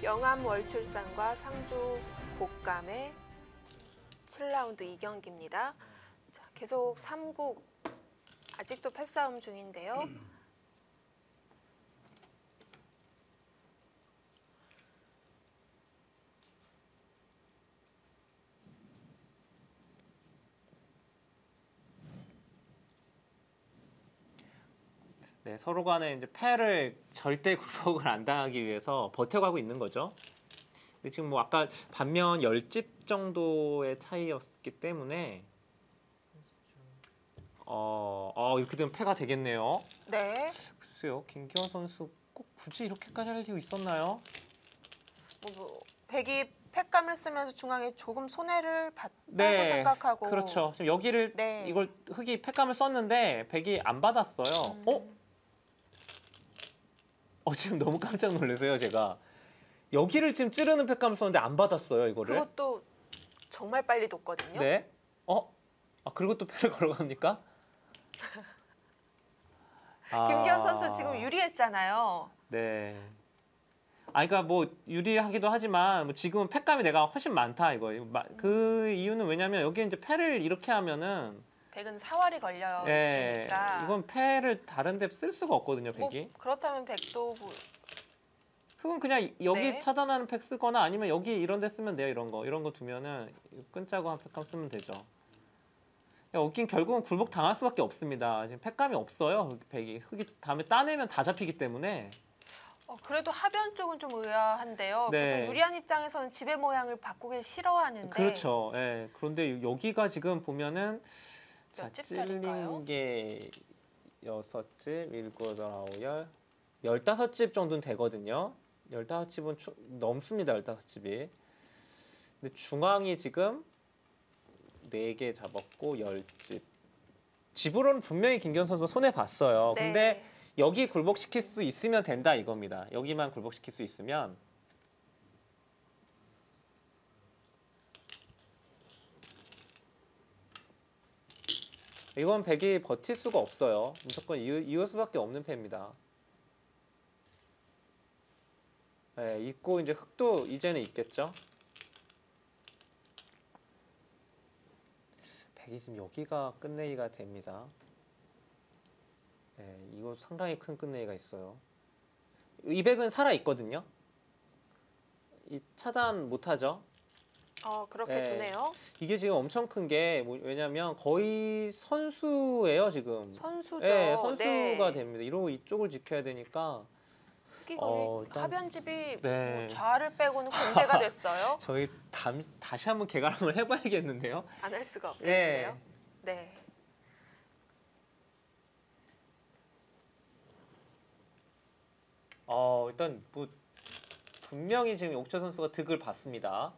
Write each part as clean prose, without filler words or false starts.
영암 월출산과 상주 곶감의 7라운드 2경기입니다. 자, 계속 3국 아직도 패싸움 중인데요. 네, 서로 간에 이제 패를 절대 굴복을 안 당하기 위해서 버텨가고 있는 거죠. 근데 지금 뭐 아까 반면 10집 정도의 차이였기 때문에 이렇게 되면 패가 되겠네요. 네. 글쎄요, 김기현 선수 꼭 굳이 이렇게까지 할 이유 있었나요? 백이 팩감을 쓰면서 중앙에 조금 손해를 봤다고 네, 생각하고. 그렇죠. 지금 여기를 네. 이걸 흑이 팩감을 썼는데 백이 안 받았어요. 지금 너무 깜짝 놀라세요, 제가. 여기를 지금 찌르는 팩감을 썼는데 안 받았어요, 이거를. 그것도 정말 빨리 뒀거든요. 네. 그리고 또 패를 걸어갑니까? 김기현 선수 지금 유리했잖아요. 네. 그러니까 뭐 유리하기도 하지만 뭐 지금은 팩감이 내가 훨씬 많다 이거. 그 이유는 왜냐면 여기 이제 패를 이렇게 하면은 백은 사활이 걸려 예, 있으니까. 이건 패를 다른 데 쓸 수가 없거든요, 백이. 그렇다면 백도 흑은 그냥 여기 네. 차단하는 팩 쓰거나 아니면 여기 이런 데 쓰면 돼요, 이런 거 두면은 끈짜고 한 팩감 쓰면 되죠. 여긴 결국은 굴복 당할 수밖에 없습니다. 지금 팩감이 없어요, 백이. 흑이 다음에 따내면 다 잡히기 때문에. 그래도 하변 쪽은 좀 의아한데요. 네. 보통 유리한 입장에서는 지배 모양을 바꾸길 싫어하는데. 그렇죠. 예. 그런데 여기가 지금 보면은 몇 집짜리인가요? 찔린 게 6집, 7, 8, 15집 정도는 되거든요. 15집은 넘습니다, 15집이. 근데 중앙이 지금 4개 잡았고 10집. 집으로는 분명히 김기현 선수 손해봤어요. 네. 근데 여기 굴복시킬 수 있으면 된다 이겁니다. 여기만 굴복시킬 수 있으면. 이건 백이 버틸 수가 없어요. 무조건 이을 수밖에 없는 패입니다. 네, 있고 이제 흑도 이제는 있겠죠. 백이 지금 여기가 끝내기가 됩니다. 네, 이거 상당히 큰 끝내기가 있어요. 이 백은 살아 있거든요. 이 차단 못하죠. 그렇게 네. 두네요. 이게 지금 엄청 큰 게 왜냐면 거의 선수예요, 지금. 선수죠. 네, 선수가 네. 됩니다. 이러고 이쪽을 지켜야 되니까. 거의 일단, 하변집이 네. 뭐 좌를 빼고는 공대가 됐어요. 저희 다시 한번 개괄함을 해봐야겠는데요. 안 할 수가 없겠는데요. 네. 일단 뭐 분명히 지금 옥재 선수가 득을 봤습니다.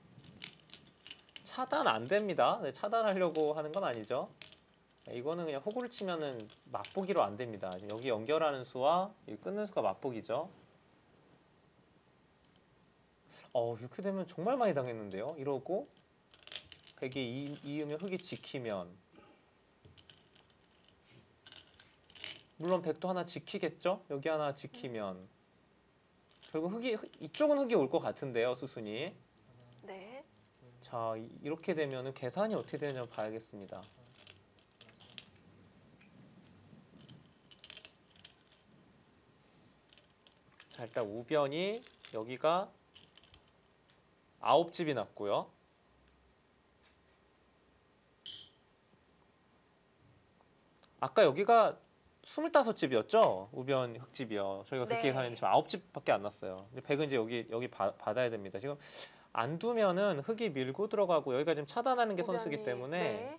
차단 안 됩니다. 네, 차단하려고 하는 건 아니죠. 네, 이거는 그냥 호구를 치면은 맛보기로 안 됩니다. 지금 여기 연결하는 수와 여기 끊는 수가 맛보기죠. 이렇게 되면 정말 많이 당했는데요. 이러고 백이 이으면 흑이 지키면 물론 백도 하나 지키겠죠. 여기 하나 지키면 결국 이쪽은 흑이 올 것 같은데요, 수순이. 네. 자, 이렇게 되면은 계산이 어떻게 되냐 봐야겠습니다. 자, 일단 우변이 여기가 9집이 났고요. 아까 여기가 25집이었죠? 우변 흑집이요. 저희가 그렇게 계산했는데 지금 9집밖에 안 났어요. 근데 백은 이제 여기 받아야 됩니다. 지금 안 두면은 흑이 밀고 들어가고 여기가 지금 차단하는 게 선수기 때문에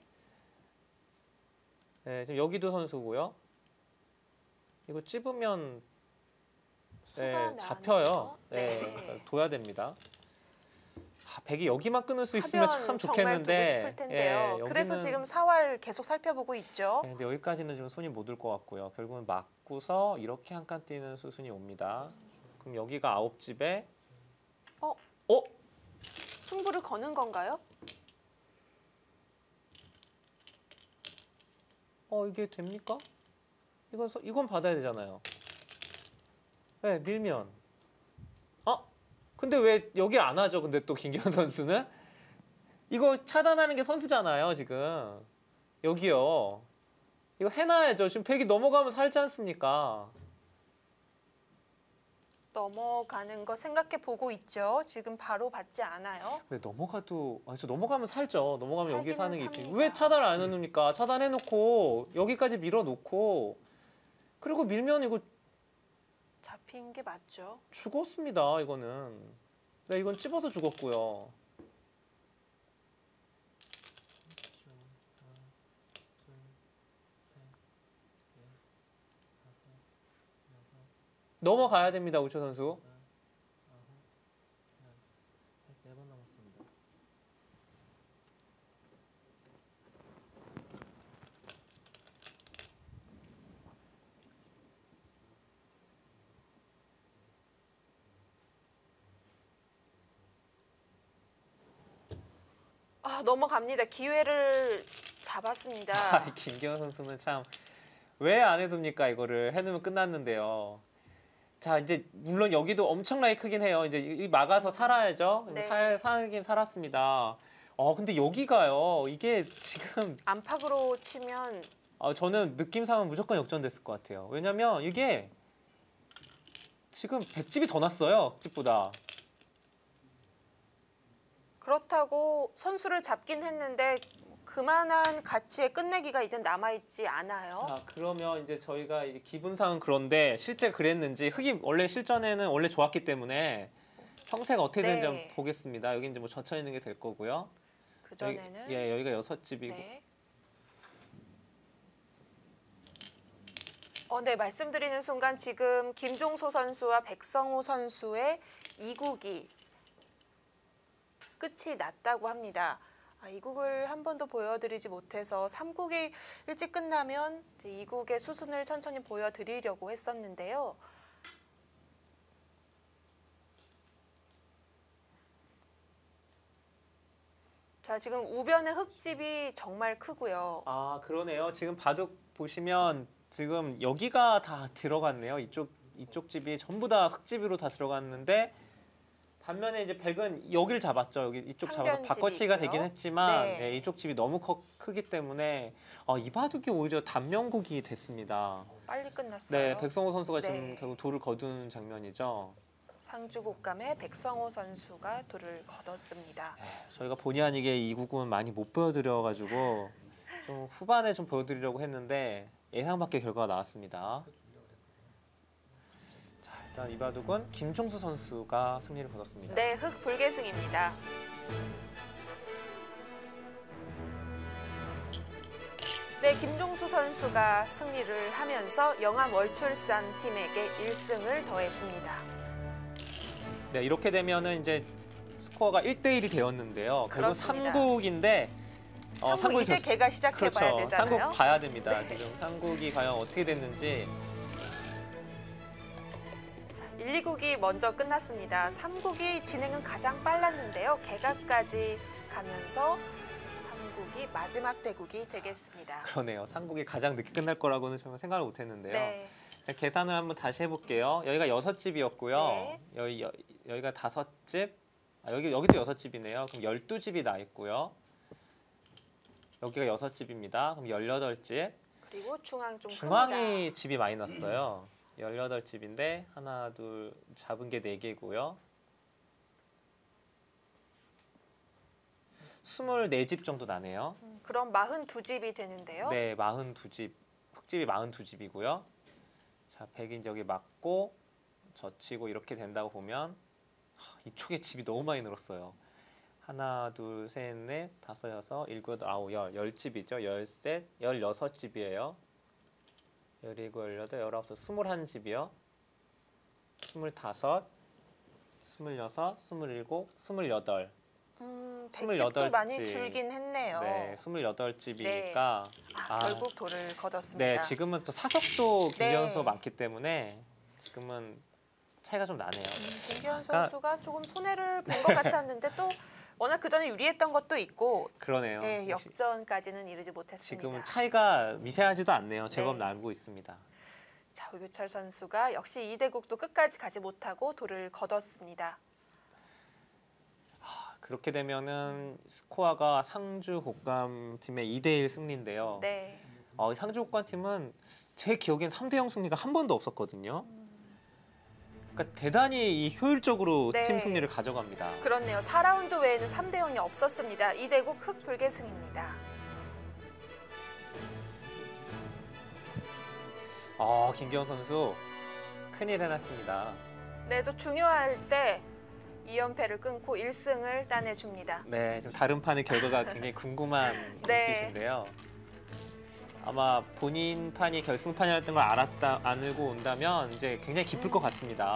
네, 지금 여기도 선수고요. 이거 찝으면 잡혀요. 네, 둬야 됩니다. 백이 여기만 끊을 수 있으면 참 좋겠는데. 정말 보고 싶을 텐데요. 그래서 지금 사활 계속 살펴보고 있죠. 네, 근데 여기까지는 지금 손이 못 올 것 같고요. 결국은 맞고서 이렇게 한 칸 뛰는 수순이 옵니다. 그럼 여기가 9집에 승부를 거는 건가요? 이게 됩니까? 이건 받아야 되잖아요. 네, 밀면. 근데 왜 여기 안 하죠? 근데 또 김기현 선수는 이거 차단하는 게 선수잖아요, 지금. 여기요. 이거 해놔야죠. 지금 백이 넘어가면 살지 않습니까? 넘어가는 거 생각해 보고 있죠. 지금 바로 받지 않아요. 근데 넘어가도 저 넘어가면 살죠. 넘어가면 여기 사는 게 있으니 삽니다. 왜 차단을 안 해놓습니까? 차단해놓고 여기까지 밀어놓고 그리고 밀면 이거 잡힌 게 맞죠. 죽었습니다. 이거는. 네, 이건 찝어서 죽었고요. 넘어가야 됩니다, 우초 선수. 4번 남았습니다. 아, 넘어갑니다. 기회를 잡았습니다. 김기현 선수는 참 왜 안 해둡니까? 이거를 해놓으면 끝났는데요. 자, 이제 물론 여기도 엄청나게 크긴 해요. 이제 이 막아서 살아야죠. 네. 살긴 살았습니다. 근데 여기가요. 이게 지금 안팎으로 치면 저는 느낌상은 무조건 역전됐을 것 같아요. 왜냐면 이게 지금 100집이 더 났어요. 흑집보다. 그렇다고 선수를 잡긴 했는데 그만한 가치의 끝내기가 이젠 남아있지 않아요. 자, 그러면 이제 저희가 이제 기분상은 그런데 실제 그랬는지 흑이 원래 실전에는 원래 좋았기 때문에 형세가 어떻게 되는지 네. 한번 보겠습니다. 여기 이제 뭐 젖혀 있는 게 될 거고요. 그전에는 여기가 6집이고. 네. 네, 말씀드리는 순간 지금 김종소 선수와 백성호 선수의 2국이 끝이 났다고 합니다. 2국을 한 번도 보여드리지 못해서 3국이 일찍 끝나면 이제 2국의 수순을 천천히 보여드리려고 했었는데요. 자, 지금 우변의 흙집이 정말 크고요. 아, 그러네요. 지금 바둑 보시면 지금 여기가 다 들어갔네요. 이쪽 집이 전부 다 흙집으로 다 들어갔는데 반면에 이제 백은 여기를 잡았죠. 여기 이쪽 잡아서 상변집이 바꿔치기가 있고요. 되긴 했지만 네. 이쪽 집이 너무 크기 때문에 이 바둑이 오히려 단명국이 됐습니다. 빨리 끝났어요. 네, 백성호 선수가 네. 지금 결국 돌을 거둔 장면이죠. 상주곡감의 백성호 선수가 돌을 거뒀습니다. 저희가 본의 아니게 이 국은 많이 못 보여드려가지고 좀 후반에 좀 보여드리려고 했는데 예상 밖의 결과가 나왔습니다. 자, 일단 이 바둑은 김종수 선수가 승리를 거뒀습니다. 네, 흑 불계승입니다. 네, 김종수 선수가 승리를 하면서 영암 월출산 팀에게 1승을 더해줍니다. 네, 이렇게 되면은 이제 스코어가 1대1이 되었는데요. 결국 그렇습니다. 3국인데 삼국 이제 걔가 시작해봐야 그렇죠. 되잖아요. 삼국 봐야 됩니다. 네. 지금 삼국이 과연 어떻게 됐는지. 1, 2국이 먼저 끝났습니다. 3국이 진행은 가장 빨랐는데요. 개각까지 가면서 3국이 마지막 대국이 되겠습니다. 그러네요. 삼국이 가장 늦게 끝날 거라고는 정말 생각을 못했는데요. 네. 자, 계산을 한번 다시 해볼게요. 여기가 6집이었고요. 네. 여기가 5집. 여기도 6집이네요. 그럼 12집이 나 있고요. 여기가 6집입니다. 그럼 18집. 그리고 중앙 좀 중앙이 큽니다. 집이 많이 났어요. 18집인데 하나, 둘 잡은 게 4개고요. 24집 정도 나네요. 그럼 42집이 되는데요. 네, 42집. 흑집이 42집이고요. 자, 백이 이제 여기 맞고 젖히고 이렇게 된다고 보면 이쪽에 집이 너무 많이 늘었어요. 하나, 둘, 셋, 넷, 다섯, 여섯, 일곱, 여덟, 아홉, 10집이죠. 13, 16집이에요. 17, 18, 19, 21집이요. 25, 26, 27, 28. 100집도 많이 28집. 줄긴 했네요. 네, 28집이니까 네. 결국 돌을 거뒀습니다. 네, 지금은 또 사석도 김기현 네. 선수 많기 때문에 지금은 차이가 좀 나네요. 김기현 그러니까- 선수가 조금 손해를 본 것 같았는데 또 워낙 그전에 유리했던 것도 있고 그러네요. 네, 역전까지는 이르지 못했습니다. 지금은 차이가 미세하지도 않네요. 제법 네. 나고 있습니다. 자, 오규철 선수가 역시 2대국도 끝까지 가지 못하고 돌을 거뒀습니다. 그렇게 되면은 스코어가 상주 곶감 팀의 2대1 승리인데요. 네. 상주 곶감 팀은 제 기억엔 3대0 승리가 한 번도 없었거든요. 그러니까 대단히 이 효율적으로 네. 팀 승리를 가져갑니다. 그렇네요. 4라운드 외에는 3대 0이 없었습니다. 이대국 흑불개승입니다. 김기현 선수 큰일 해놨습니다. 네, 또 중요할 때 2연패를 끊고 1승을 따내줍니다. 네, 지금 다른 판의 결과가 굉장히 궁금한 네. 눈빛인데요. 아마 본인 판이 결승판이었던 걸 알고 온다면 이제 굉장히 기쁠 것 같습니다.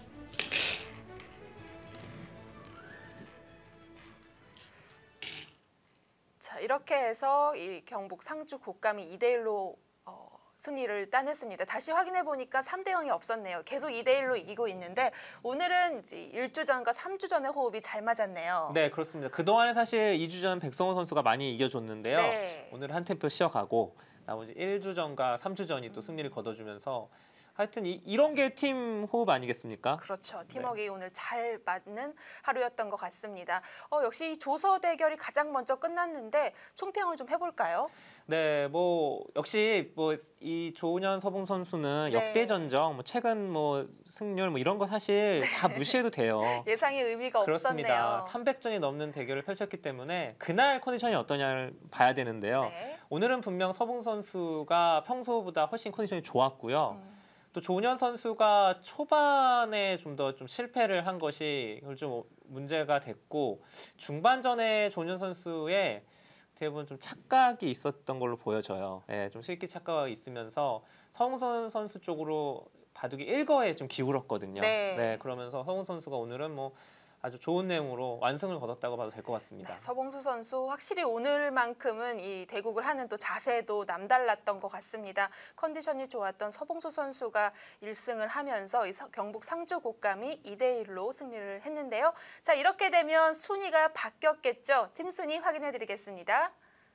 자, 이렇게 해서 이 경북 상주 곶감이 2대1로 승리를 따냈습니다. 다시 확인해 보니까 3대 0이 없었네요. 계속 2대1로 이기고 있는데 오늘은 1주전과 3주전의 호흡이 잘 맞았네요. 네, 그렇습니다. 그동안에 사실 2주전 백성호 선수가 많이 이겨줬는데요. 네. 오늘 한 템포 쉬어가고 나머지 1주전과 3주전이 또 승리를 거둬주면서 하여튼 이런 게 팀 호흡 아니겠습니까? 그렇죠. 팀워크가 오늘 잘 맞는 하루였던 것 같습니다. 역시 이 조서 대결이 가장 먼저 끝났는데 총평을 좀 해볼까요? 네, 역시 이 조은현 서봉 선수는 네. 역대 전적, 최근 승률 이런 거 사실 다 무시해도 돼요. 예상의 의미가 그렇습니다. 없었네요. 300전이 넘는 대결을 펼쳤기 때문에 그날 컨디션이 어떠냐를 봐야 되는데요. 네. 오늘은 분명 서봉 선수가 평소보다 훨씬 컨디션이 좋았고요. 또 조은현 선수가 초반에 좀 더 실패를 한 것이 좀 문제가 됐고 중반전에 조은현 선수의 대부분 좀 착각이 있었던 걸로 보여져요. 예, 좀 실기 착각이 있으면서 서홍선 선수 쪽으로 바둑이 일거에 좀 기울었거든요. 네. 그러면서 서홍 선수가 오늘은 아주 좋은 내용으로 완승을 거뒀다고 봐도 될 것 같습니다. 네, 서봉수 선수 확실히 오늘만큼은 이 대국을 하는 또 자세도 남달랐던 것 같습니다. 컨디션이 좋았던 서봉수 선수가 1승을 하면서 이 경북 상주 곶감이 2대1로 승리를 했는데요. 자, 이렇게 되면 순위가 바뀌었겠죠. 팀 순위 확인해 드리겠습니다.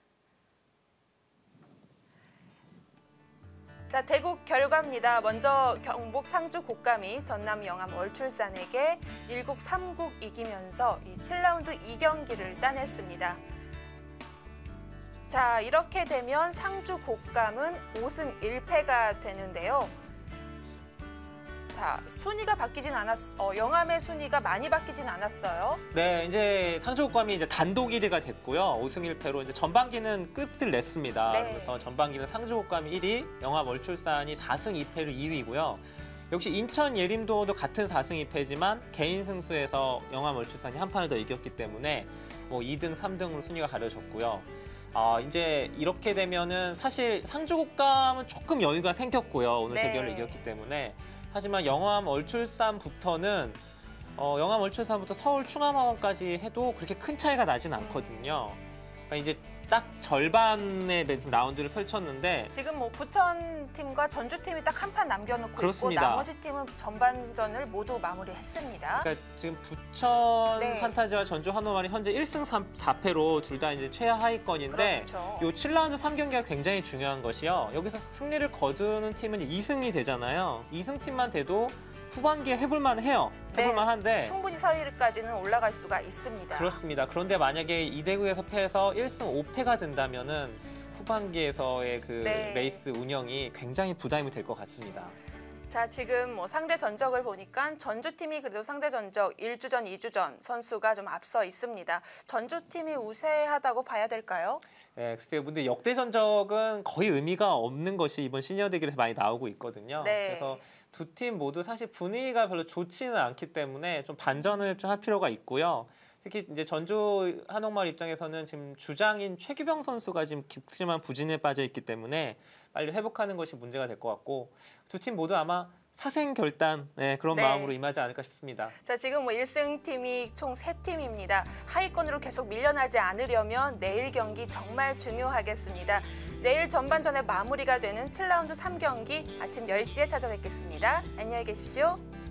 자, 대국 결과입니다. 먼저 경북 상주 곶감이 전남 영암 월출산에게 1국 3국 이기면서 이 7라운드 2경기를 따냈습니다. 자, 이렇게 되면 상주 곶감은 5승 1패가 되는데요. 자, 순위가 바뀌진 영암의 순위가 많이 바뀌진 않았어요. 네, 이제 상주 곶감이 이제 단독 1위가 됐고요. 5승 1패로 이제 전반기는 끝을 냈습니다. 네. 그래서 전반기는 상주 곶감이 1위, 영암 월출산이 4승 2패로 2위고요. 역시 인천 예림도도 같은 4승 2패지만 개인 승수에서 영암 월출산이 한 판을 더 이겼기 때문에 2등, 3등으로 순위가 가려졌고요. 이제 이렇게 되면은 사실 상주 곶감은 조금 여유가 생겼고요. 오늘 네. 대결을 이겼기 때문에. 하지만 영암 월출산부터는 영암 월출산부터 서울 충암학원까지 해도 그렇게 큰 차이가 나진 않거든요. 그러니까 이제 딱 절반의 라운드를 펼쳤는데 지금 부천 팀과 전주 팀이 딱 한 판 남겨놓고 그렇습니다. 있고 나머지 팀은 전반전을 모두 마무리했습니다. 그러니까 지금 부천 네. 판타지와 전주 한노만이 현재 1승 4패로 둘 다 이제 최하 하위권인데 그렇죠. 요 7라운드 3경기가 굉장히 중요한 것이요. 여기서 승리를 거두는 팀은 2승이 되잖아요. 2승 팀만 돼도 후반기에 해볼만 해요. 해볼만 한데 충분히 4위까지는 올라갈 수가 있습니다. 그렇습니다. 그런데 만약에 이대구에서 패해서 1승 5패가 된다면은 후반기에서의 네. 레이스 운영이 굉장히 부담이 될 것 같습니다. 자, 지금 상대 전적을 보니까 전주팀이 그래도 상대 전적 1주전, 2주전 선수가 좀 앞서 있습니다. 전주팀이 우세하다고 봐야 될까요? 네, 글쎄요. 근데 역대 전적은 거의 의미가 없는 것이 이번 시니어 대결에서 많이 나오고 있거든요. 네. 그래서 두 팀 모두 사실 분위기가 별로 좋지는 않기 때문에 좀 반전을 좀 할 필요가 있고요. 특히 이제 전주 한옥마을 입장에서는 지금 주장인 최규병 선수가 지금 깊지만 부진에 빠져 있기 때문에 빨리 회복하는 것이 문제가 될 것 같고 두 팀 모두 아마 사생결단 그런 네. 마음으로 임하지 않을까 싶습니다. 자, 지금 1승 팀이 총 3팀입니다. 하위권으로 계속 밀려나지 않으려면 내일 경기 정말 중요하겠습니다. 내일 전반전에 마무리가 되는 7라운드 3경기 아침 10시에 찾아뵙겠습니다. 안녕히 계십시오.